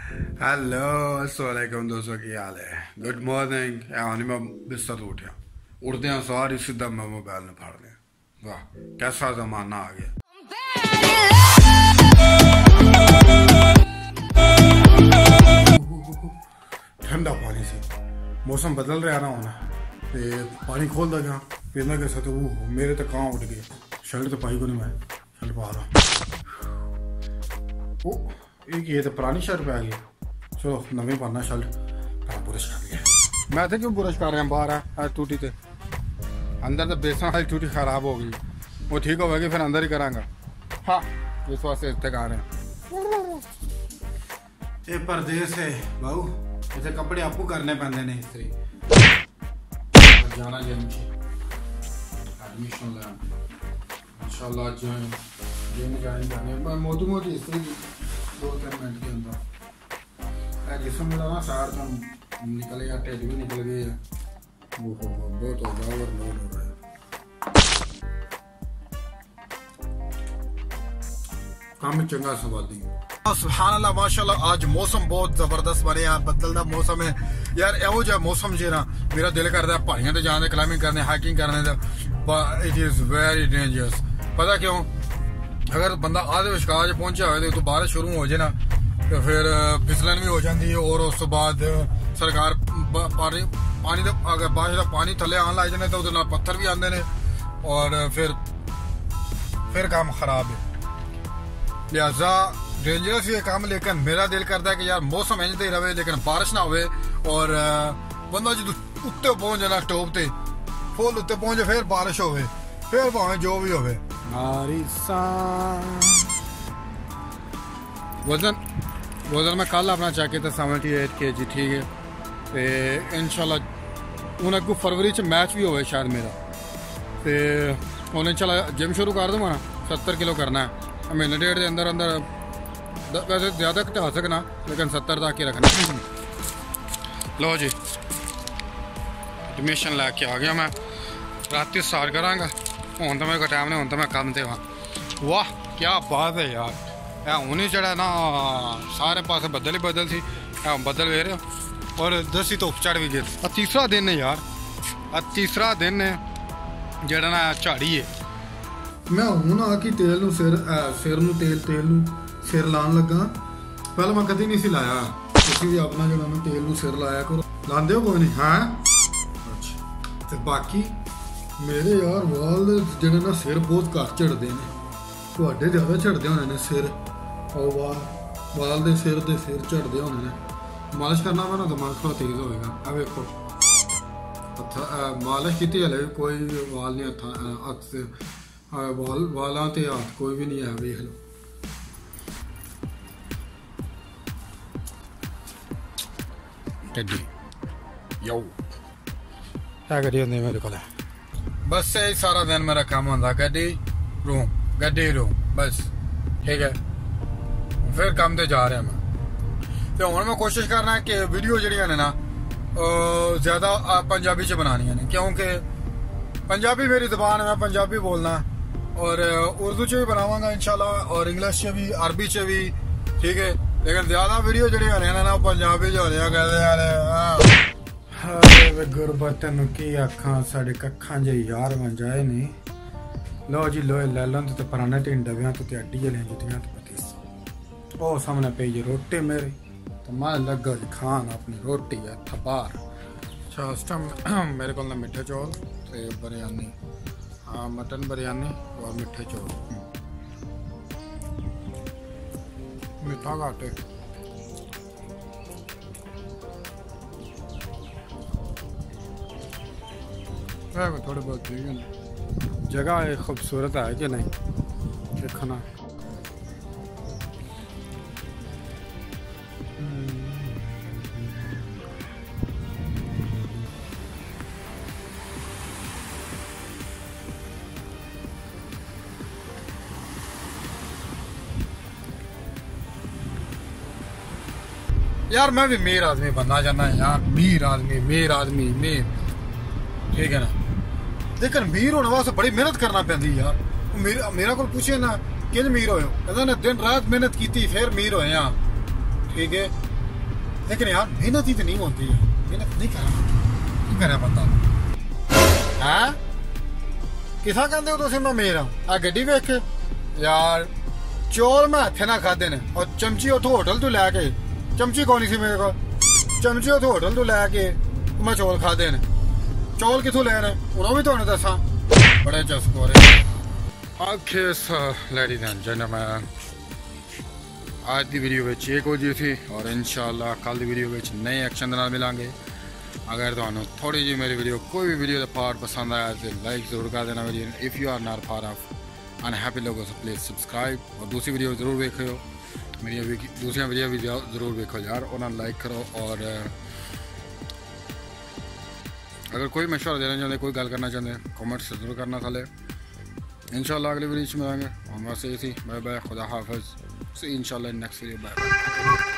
Hello अस्सलाम वालेकुम दोस्तों, की हाल है? Good morning. मैं बिस्तर तो उठा, उठते हैं सारी सीधा मैं मोबाइल में फाड़ दें। वाह कैसा जमाना आ गया। ठंडा पानी से मौसम बदल रहा ना होना ते पानी खोल दगा पीना के साथ मेरे तो कहाँ उठ गए। शर्ट तो पाई को नहीं, मैं शर्ट पा रहा। ओ एक ये तो पुरानी शर्ट पे आ गई। चलो नवी पाना शर्ट। बुरश कर लिया। मैं तो क्यों बुरश कर रहे हैं बाहर है टूटी थे अंदर तो बेसन वाली टूटी खराब हो गई। वो ठीक होगी फिर अंदर ही करांगा। हाँ इस वास्ते इतने आ रहे हैं। ये परदेस है बाबू, ऐसे कपड़े आपको करने पैंदे ने इस्त्री। जाना जिम एडमिशन लेना इंशाल्लाह। जिम ज्वाइन करने मोटी मोटी इस्त्री 2-3 मिनट के अंदर। जिसम मेरा ना सार तो निकल गया, टेट भी निकल गई है। बहुत ओवर लोड हो रहा है। काम चंगा संभाली। सुभान अल्लाह माशाल्लाह, आज मौसम बहुत जबरदस्त बने यार। बदलदा मौसम है यार। एवो जो मौसम जे ना मेरा दिल करता है पहाड़ियां ते जाने, क्लाइंबिंग करने, हाइकिंग करने दा। It is very dangerous. पता क्यों? अगर बंदा आधे विशकार पहुंचा हो तो बारिश शुरू हो जाए ना तो फिर फिसलन भी हो जाती है। और उस तो बाद सरकार पानी तो अगर बारिश का पानी थले आन लग जाने तो पत्थर भी आते हैं और फिर काम खराब है। लिहाजा डेंजरस ये काम। लेकिन मेरा दिल करता है कि यार मौसम इंज ही रहे लेकिन बारिश ना हो और बंदा जो उत्ते पहुंच जाना टॉप ते फुल उत्ते पहुंचे फिर बारिश हो फिर भावे जो भी हो। वजन मैं कल अपना चेक किया 78 kg, ठीक है। तो इंशाल्लाह हूँ अगू फरवरी च मैच भी हो शायद मेरा। तो हूँ इंशाल्लाह जिम शुरू कर दूँगा ना। 70 किलो करना है महीने डेढ़ के अंदर अंदर। वैसे ज़्यादा घटा सकना लेकिन 70 तक ही रखना। लो जी एडमिशन लैके आ गया मैं। रात स्टार्ट कराँगा। हूँ तो मेरे को टाइम नहीं, हूँ तो मैं कम थे वहाँ। वाह क्या बात है यार। हूँ ही चढ़ा ना, सारे पास बदल ही बदल थी। बदल वे रहे और 10 ही धुप चढ़ भी गए। तीसरा दिन है यार, तीसरा दिन है जड़ा ना झाड़ी है। मैं हूँ ना कि तेल नू सिर नू तेल नू सिर लान लगा। पहले मैं कभी नहीं सी लाया। तुम भी अपना जो मैं तेल नू सिर लाया करो। लाते हो कोई नहीं? हाँ अच्छा। तो बाकी मेरे यार वाल जिन्हें ना सिर बहुत घट झड़ते हैं। थोड़े ज़्यादा झड़ते होने ने सिर और वाल दे सिर झड़ते होने ने। मालिश करना मैं ना दिमाग थोड़ा तेज होएगा। अब देखो मालिश की हले कोई वाल नहीं हथ से वालों ते हाथ कोई भी नहीं है। वेख लो यो क्या करिए मेरे को बस यही सारा दिन मेरा काम होता। गड्डी रूम बस, ठीक है। फिर काम ते जा रहा मैं। तो हूँ मैं कोशिश करना है कि वीडियो जड़ियां ने ना ज़्यादा पंजाबी च बनानी ने, क्योंकि पंजाबी मेरी ज़बान है, मैं पंजाबी बोलना और उर्दू च भी बनावांगा इंशाल्लाह और इंग्लिश च भी अरबी च भी, ठीक है। लेकिन ज़्यादा वीडियो जड़ियां ने ना पंजाबी च होने कहते यार गुरबत की अखां साढ़े कखां जे यार बन जाए नहीं। लो जी लो लैलन तो पुराने तीन डबियां तो अड्डी वाली जुतियां तो पतीस। ओ सामने पे ये रोटी मेरी तो मैं लगा खान अपनी रोटी है थबार। अच्छा उस टाइम मेरे को मिठे चौल तो बिरयानी, हाँ मटन बिरयानी और मिठे चौल। मीठा घट है। थोड़े बहुत जगह खूबसूरत है कि नहीं देखना। यार मैं भी अमीर आदमी बनना चाहना है यार। अमीर आदमी ठीक है ना। लेकिन अमीर होने वास्ते बड़ी मेहनत करना पैंदी यार। मेरा को पूछे ना कि अमीर होए, कहता ना दिन रात मेहनत की फिर अमीर होए। ठीक है लेकिन यार मेहनत ही तो नहीं होती है, मेहनत नहीं करे बंदा है। किसा कहते हो तुम मैं मेरा आ गड्डी वेख के यार चौल मैं हथे ना खादे ने और चमची उतो होटल तो लैके चमची कौन सी मेरे को चमची उतो होटल तो लैके मैं चौल खादे ने चौल कितों लेने उन्होंने भी तुहानू दसा बड़े चस्कोरे। ओके लेडीज एंड जेंटलमैन आज की वीडियो में एक हो जी थी और इंशाल्लाह कल की वीडियो में नए एक्शन के नाल मिलांगे। अगर तुहानू थोड़ी जी मेरी वीडियो कोई भी वीडियो का पार्ट पसंद आया तो लाइक जरूर कर देना video. If you are not part of unhappy लोगों से प्लीज़ सब्सक्राइब और दूसरी वीडियो जरूर देखो, मेरी दूसरी वीडियो भी जरूर देखो यार, उन्हें लाइक करो। और अगर कोई मशवरा देना चाहते कोई गल करना चाहते कमेंट्स जरूर करना थले। इंशाल्लाह अगली वीडियो में मिलेंगे और बस ये थी। बाय बाय, खुदा हाफिज़, सी इंशाल्लाह नेक्स्ट वीडियो, बाय बाय।